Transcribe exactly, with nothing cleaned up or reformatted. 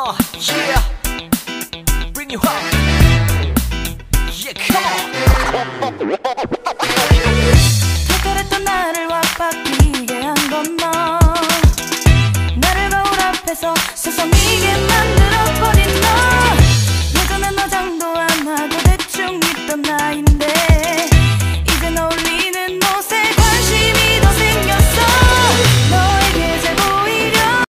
Uh, yeah. Bring you up. Yeah, come on.